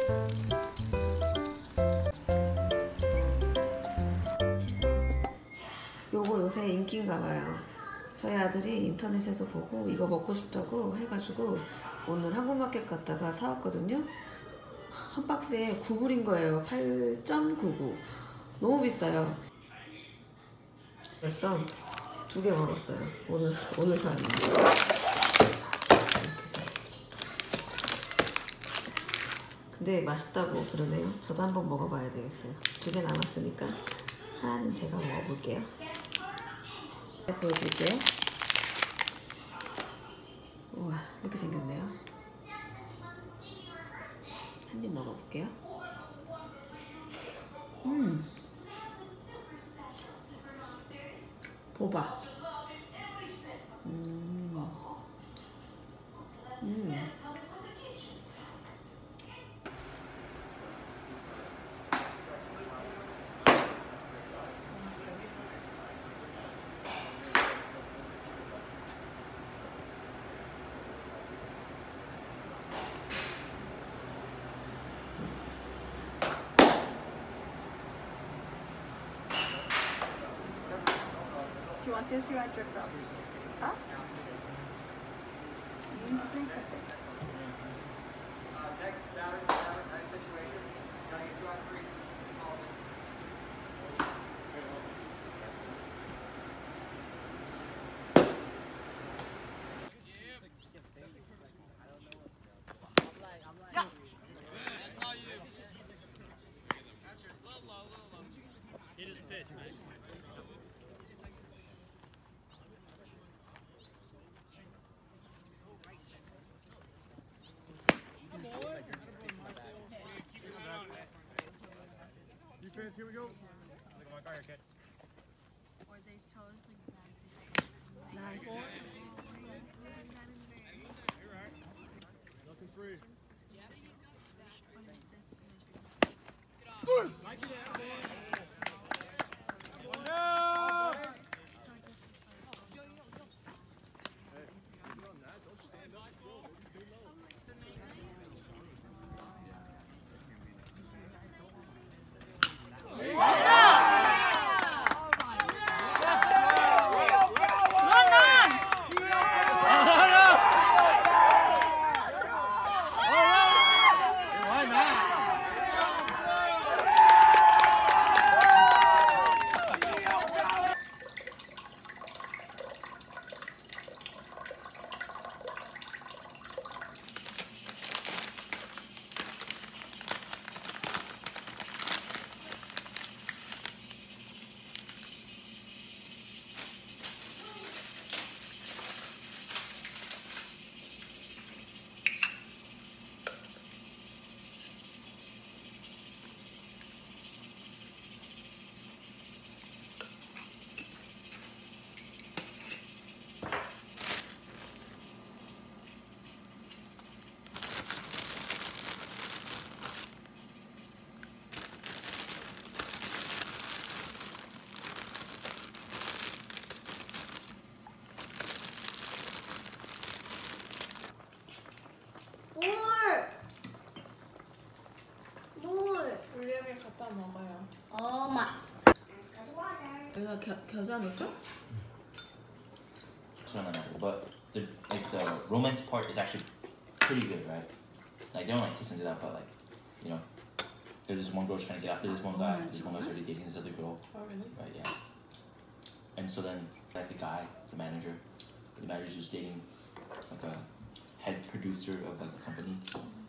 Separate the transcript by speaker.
Speaker 1: 요거 요새 인기인가 봐요. 저희 아들이 인터넷에서 보고 이거 먹고 싶다고 해가지고 오늘 한국마켓 갔다가 사왔거든요. 한 박스에 9불인 거예요. 8.99. 너무 비싸요. 벌써 2개 먹었어요. 오늘 사왔는데. 이렇게 해서. 근데 맛있다고 그러네요. 저도 한번 먹어봐야 되겠어요. 2개 남았으니까 하나는 제가 먹어볼게요. 보여드릴게요. 우와, 이렇게 생겼네요. 한 입 먹어볼게요. 보바. Do you want this? You want your cup? Huh?
Speaker 2: Next battery situation. Gotta get 2 out of 3.
Speaker 3: It is a pitch, man. Defense, here we go. Look at my fire catch.
Speaker 4: Or they chose like that.
Speaker 1: Nice.
Speaker 3: You're right. Looking free. Mike it out, boy.
Speaker 4: 물량을 갖다 먹어요.
Speaker 5: 엄마.
Speaker 1: 내가 겨자 넣었어?
Speaker 6: But the romance part is actually pretty good, right? Like they don't like kiss and do that, but like, you know, there's this one girl trying to get after this one guy. This one guy's already dating this other girl.
Speaker 4: Oh really?
Speaker 6: Right? Yeah. And so then, like the guy, the manager's just dating like a head producer of like a company.